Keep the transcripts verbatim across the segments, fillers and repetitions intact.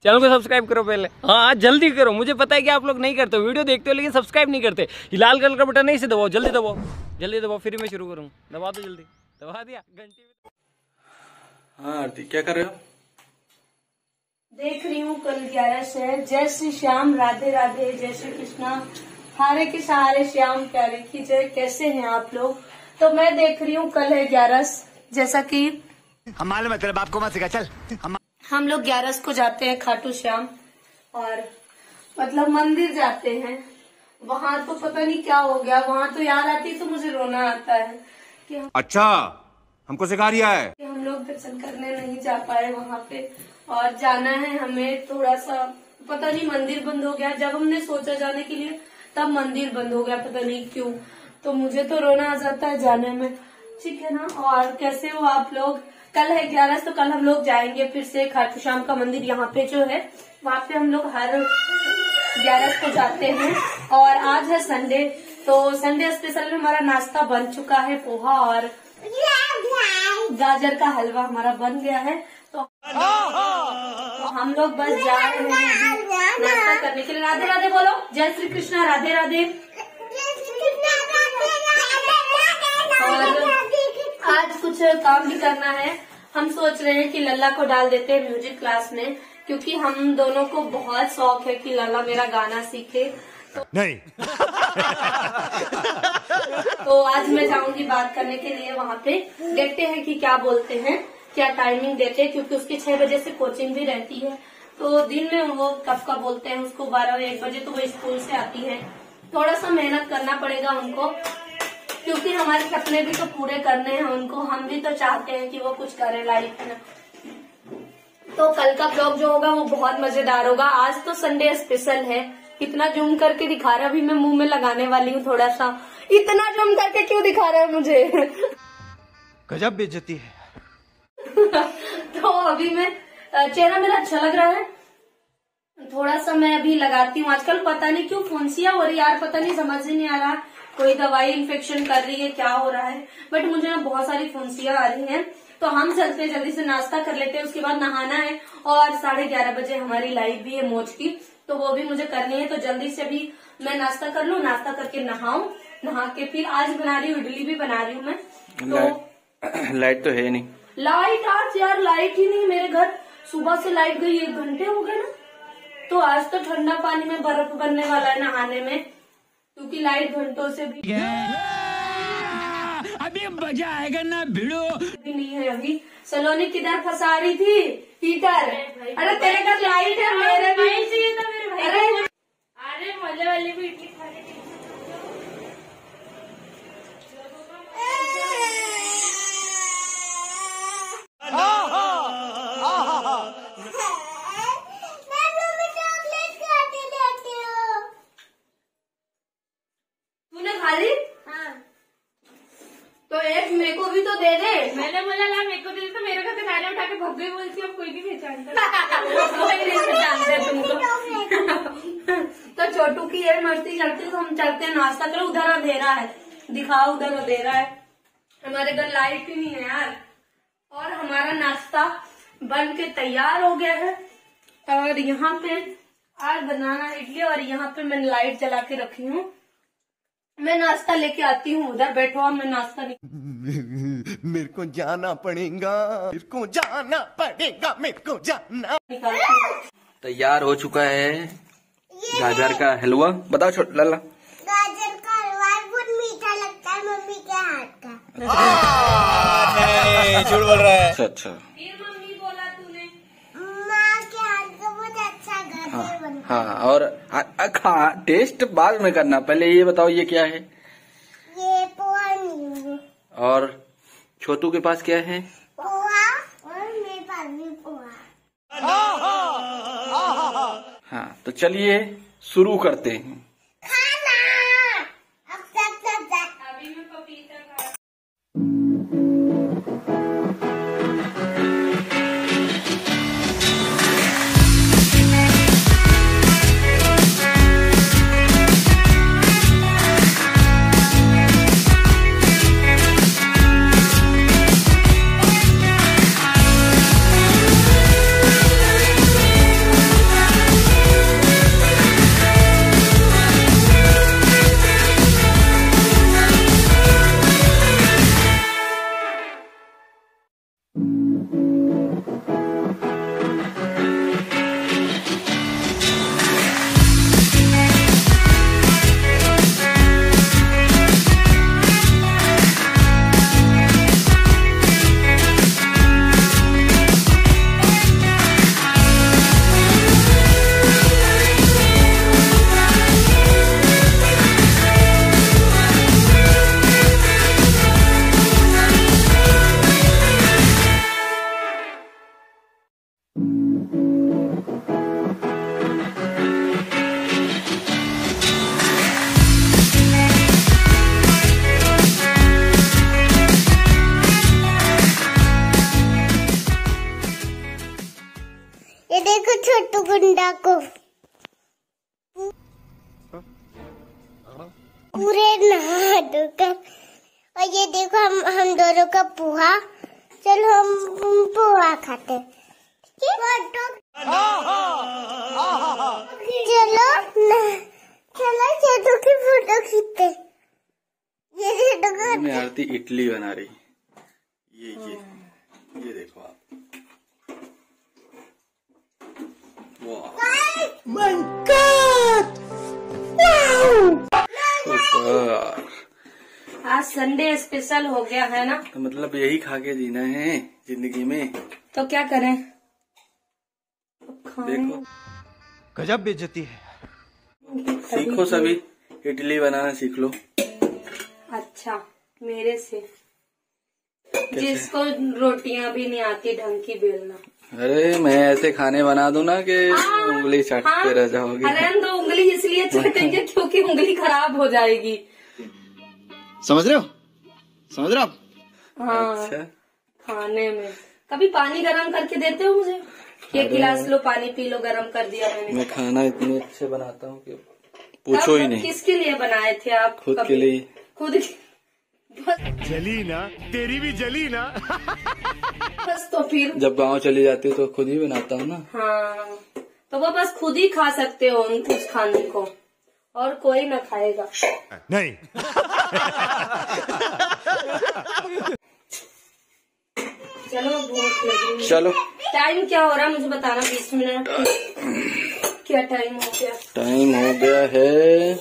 Channel को subscribe करो पहले। हाँ जल्दी करो, मुझे पता है कि आप लोग नहीं करते हो, वीडियो देखते हो लेकिन सब्सक्राइब नहीं करते। लाल कलर का बटन नहीं से दबाओ, जल्दी दबाओ, जल्दी दबाओ, फिर मैं शुरू करूँ। दबा दो जल्दी, दबा दिया घंटी में। हाँ ठीक, क्या कर रहे हो? देख रही हूँ कल ग्यारह है। जय श्री श्याम, राधे राधे, जय श्री कृष्णा, हारे के सहारे श्याम प्यारे की जय। कैसे हैं आप लोग? तो मैं देख रही हूँ कल है ग्यारह, जैसा कि हम मालूम है तेरे बाप को मत सिखा, चल हम हम लोग ग्यारह को जाते हैं खाटू श्याम और मतलब मंदिर जाते हैं। वहाँ तो पता नहीं क्या हो गया, वहाँ तो याद आती तो मुझे रोना आता है कि हम, अच्छा हमको सिखा रिया है कि हम लोग दर्शन करने नहीं जा पाए वहाँ पे, और जाना है हमें। थोड़ा सा पता नहीं मंदिर बंद हो गया, जब हमने सोचा जाने के लिए तब मंदिर बंद हो गया, पता नहीं क्यों। तो मुझे तो रोना आ जाता है जाने में, ठीक है ना। और कैसे हो आप लोग? कल है ग्यारह, तो कल हम लोग जाएंगे फिर से खाटू श्याम का मंदिर यहाँ पे जो है, वहाँ पे हम लोग हर ग्यारह को जाते हैं। और आज है संडे, तो संडे स्पेशल में हमारा नाश्ता बन चुका है, पोहा और गाजर का हलवा हमारा बन गया है। तो, तो हम लोग बस जा रहे हैं नाश्ता करने के लिए। राधे राधे बोलो, जय श्री कृष्णा, राधे राधे। और आज कुछ काम भी करना है, हम सोच रहे हैं कि लल्ला को डाल देते हैं म्यूजिक क्लास में, क्योंकि हम दोनों को बहुत शौक है कि लल्ला मेरा गाना सीखे। तो नहीं तो आज मैं जाऊंगी बात करने के लिए वहाँ पे, देखते हैं कि क्या बोलते हैं, क्या टाइमिंग देते हैं, क्योंकि उसकी छह बजे से कोचिंग भी रहती है। तो दिन में वो कब कब बोलते हैं उसको, बारह एक बजे तो वो स्कूल से आती है। थोड़ा सा मेहनत करना पड़ेगा उनको, क्योंकि हमारे सपने भी तो पूरे करने हैं उनको, हम भी तो चाहते हैं कि वो कुछ करे लाइफ में। तो कल का ब्लॉग जो होगा वो बहुत मजेदार होगा। आज तो संडे स्पेशल है, इतना जूम करके दिखा रहा है, अभी मैं मुंह में लगाने वाली हूँ थोड़ा सा। इतना जूम करके क्यों दिखा रहा है मुझे? गजब बेइज्जती है। तो अभी मैं, चेहरा मेरा अच्छा लग रहा है, थोड़ा सा मैं अभी लगाती हूँ। आजकल पता नहीं क्यों फुंसिया हो रही है यार, पता नहीं, समझ ही नहीं आ रहा, कोई दवाई इन्फेक्शन कर रही है, क्या हो रहा है, बट मुझे ना बहुत सारी फुंसियां आ रही हैं। तो हम चलते हैं, जल्दी से नाश्ता कर लेते हैं, उसके बाद नहाना है। और साढ़े ग्यारह बजे हमारी लाइव भी है मौज की, तो वो भी मुझे करनी है। तो जल्दी से भी मैं नाश्ता कर लूँ, नाश्ता करके नहाऊं, नहा के फिर आज बना रही हूँ इडली भी बना रही हूँ मैं। तो लाइट, लाइट तो है नहीं। लाइट आज यार लाइट ही नहीं मेरे घर, सुबह से लाइट गई, एक घंटे हो गए ना। तो आज तो ठंडा पानी में बर्फ बनने वाला है नहाने में, क्योंकि लाइट घंटों से भी अभी मजा आएगा ना भिड़ो भी नहीं है। अभी सलोनी किधर फंसा रही थी हीटर? अरे तेरे घर लाइट है, मेरे भी चाहिए था मेरे भाई। अरे अरे मजे वाली भी इडली खा रही थी। तूने खा ली? हाँ। तो एक मेरे को भी तो दे दे। मैंने बोला ला मेरे को दे दे, तो मेरे घर से खाना उठा के भग गई, बोलती अब कोई भी पहचानता कोई नहीं पहचानते तुमको। तो छोटू की ये मस्ती चलती, तो हम चलते हैं नाश्ता करो। उधर अंधेरा है, दिखाओ उधर अंधेरा है, हमारे घर लाइट ही नहीं है यार। और हमारा नाश्ता बन के तैयार हो गया है, और यहाँ पे आज बनाना इडली, और यहाँ पे मैंने लाइट जला के रखी हूँ। मैं नाश्ता लेके आती हूँ, उधर बैठो, मैं नाश्ता नहीं मेरे को जाना पड़ेगा, मेरे को जाना पड़ेगा, मेरे को जाना। तैयार हो चुका है गाजर का हलवा। बताओ छोट लल्ला। गाजर का हलवा बहुत मीठा लगता है मम्मी के हाथ का। नहीं झूठ बोल रहा है। अच्छा अच्छा, फिर मम्मी बोला तूने, माँ के हाथ का बहुत अच्छा गाजर बनता है। हाँ और आ, आ, खा टेस्ट बाद में करना, पहले ये बताओ ये क्या है? ये पोहा नींबू। और छोटू के पास क्या है? पोहा, और मेरे पास भी पोहा। हाँ तो चलिए शुरू करते हैं। खाना अब तक तक तक अभी मैं पपीता खा दादा को पूरे नहा धोकर। और ये देखो हम हम दोनों का पोहा। चलो हम पोहा खाते हैं। चलो न, चलो चेतु की फोटो खींचते। ये चेतु का में आरती इडली बना रही। ये ये ये देखो आप। वाह सुपर। आज संडे स्पेशल हो गया है ना, तो मतलब यही खा के जीना है जिंदगी में। तो क्या करें। अब खाने देखो गजब बेइज्जती है। सीखो सभी, इडली बनाना सीख लो। अच्छा मेरे से, जिसको रोटियां भी नहीं आती ढंग की बेलना। अरे मैं ऐसे खाने बना दूं ना कि उंगली चाटते रह जाओगे। अरे तो उंगली इसलिए चाटेंगे क्योंकि उंगली खराब हो जाएगी। समझ रहे हो समझ रहे हो आप? हाँ अच्छा खाने में कभी पानी गरम करके देते हो मुझे? एक गिलास लो पानी पी लो, गरम कर दिया मैंने। मैं खाना इतने अच्छे बनाता हूँ कि पूछो ही नहीं। किसके लिए बनाए थे आप? खुद कभी? के लिए। खुद जली ना तेरी भी जली ना। बस तो फिर जब गांव चली जाती हो तो खुद ही बनाता हूँ ना। हाँ तो वो बस खुद ही खा सकते हो उस खाने को, और कोई ना खाएगा। नहीं चलो भूख लग रही है। चलो टाइम क्या हो रहा है मुझे बताना, बीस मिनट क्या टाइम हो गया? टाइम हो गया है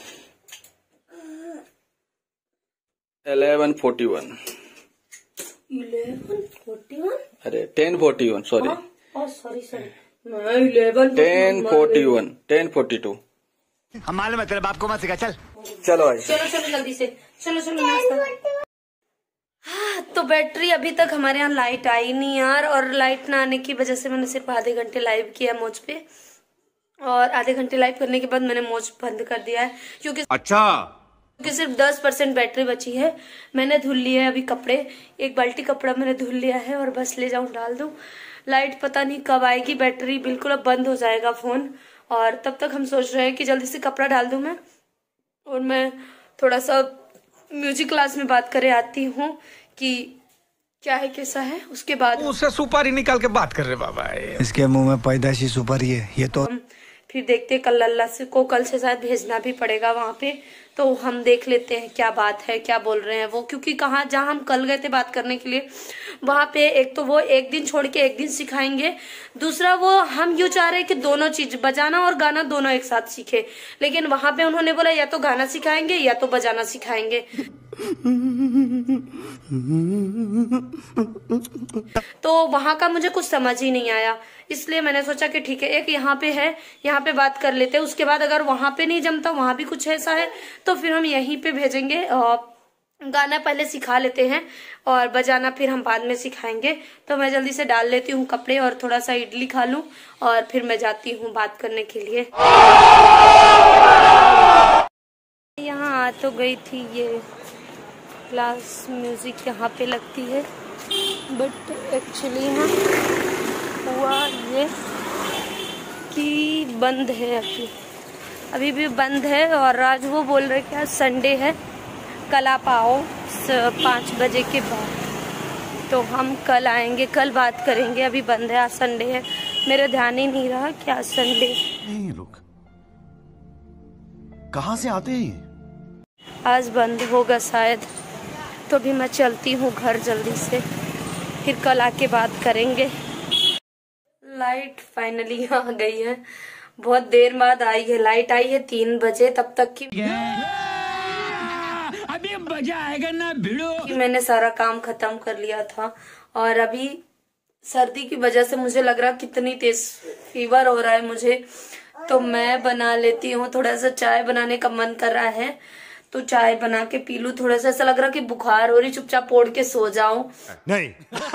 eleven forty one. Eleven forty one? अरे ten forty one sorry. Oh sorry sorry, मैं eleven ten forty one ten forty two. हम मालूम है तेरे बाप को मत सिखा। चल चलो भाई चलो चलो जल्दी से, चलो चलो नाश्ता। हाँ, तो बैटरी अभी तक हमारे यहाँ लाइट आई नहीं यार, और लाइट ना आने की वजह से मैंने सिर्फ आधे घंटे लाइव किया मौज पे, और आधे घंटे लाइव करने के बाद मैंने मौज बंद कर दिया है क्योंकि अच्छा क्योंकि सिर्फ दस परसेंट बैटरी बची है। मैंने धुल लिया है अभी कपड़े, एक बाल्टी कपड़ा मैंने धुल लिया है और बस ले जाऊं डाल दूं। लाइट पता नहीं कब आएगी, बैटरी बिल्कुल अब बंद हो जाएगा फोन, और तब तक हम सोच रहे हैं कि जल्दी से कपड़ा डाल दूं मैं, और मैं थोड़ा सा म्यूजिक क्लास में बात करे आती हूँ कि क्या है कैसा है, उसके बाद उससे सुपारी निकाल के बात कर रहे बाबा। इसके मुंह में पैदाइशी सुपारी है ये तो। हम फिर देखते कल अल्लाह से को कल से शायद भेजना भी पड़ेगा वहां पे, तो हम देख लेते हैं क्या बात है, क्या बोल रहे हैं वो, क्योंकि कहाँ जहाँ हम कल गए थे बात करने के लिए वहां पे एक तो वो एक दिन छोड़ के एक दिन सिखाएंगे, दूसरा वो हम यूँ चाह रहे हैं कि दोनों चीज बजाना और गाना दोनों एक साथ सीखे, लेकिन वहां पे उन्होंने बोला या तो गाना सिखाएंगे या तो बजाना सिखाएंगे। तो वहां का मुझे कुछ समझ ही नहीं आया, इसलिए मैंने सोचा कि ठीक है एक यहाँ पे है, यहाँ पे बात कर लेते हैं, उसके बाद अगर वहां पे नहीं जमता वहां भी कुछ ऐसा है तो फिर हम यहीं पे भेजेंगे। और गाना पहले सिखा लेते हैं और बजाना फिर हम बाद में सिखाएंगे। तो मैं जल्दी से डाल लेती हूँ कपड़े और थोड़ा सा इडली खा लूं और फिर मैं जाती हूँ बात करने के लिए। यहाँ आ तो गई थी, ये क्लास म्यूजिक यहाँ पे लगती है, बट एक्चुअली ना हुआ ये कि बंद है, अभी अभी भी बंद है। और आज वो बोल रहे कि आज संडे है, कल आप आओ पाँच बजे के बाद। तो हम कल आएंगे, कल बात करेंगे, अभी बंद है, आज संडे है। मेरे ध्यान ही नहीं रहा कि आज संडे। ये लोग कहाँ से आते हैं? आज बंद होगा शायद, तो भी मैं चलती हूँ घर जल्दी से, फिर कल आके बात करेंगे। लाइट फाइनली आ गई है, बहुत देर बाद आई है लाइट, आई है तीन बजे, तब तक की अभी मजा आएगा ना भिड़ो। कि मैंने सारा काम खत्म कर लिया था। और अभी सर्दी की वजह से मुझे लग रहा कितनी तेज फीवर हो रहा है मुझे, तो मैं बना लेती हूँ, थोड़ा सा चाय बनाने का मन कर रहा है तो चाय बना के पी लूं। थोड़ा सा ऐसा लग रहा कि बुखार हो रही, चुपचाप ओढ़ के सो जाऊं। नहीं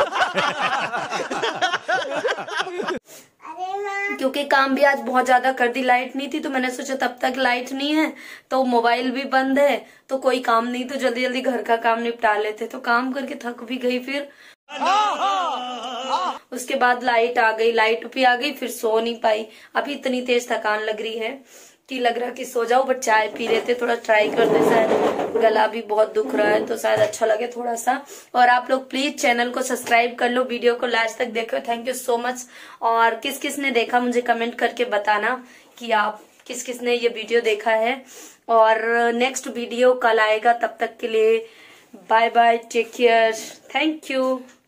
क्योंकि काम भी आज बहुत ज्यादा कर दी, लाइट नहीं थी तो मैंने सोचा तब तक लाइट नहीं है तो मोबाइल भी बंद है तो कोई काम नहीं, तो जल्दी जल्दी घर का काम निपटा लेते। तो काम करके थक भी गई, फिर उसके बाद लाइट आ गई, लाइट भी आ गई, फिर सो नहीं पाई। अभी इतनी तेज थकान लग रही है कि लग रहा कि सो जाओ, बट चाय पी रहे थे, थोड़ा ट्राई करते, शायद गला भी बहुत दुख रहा है तो शायद अच्छा लगे थोड़ा सा। और आप लोग प्लीज चैनल को सब्सक्राइब कर लो, वीडियो को लास्ट तक देखो। Thank you so much. और किस किस ने देखा मुझे कमेंट करके बताना कि आप किस किस ने ये वीडियो देखा है। और नेक्स्ट वीडियो कल आएगा, तब तक के लिए bye bye, take care, thank you.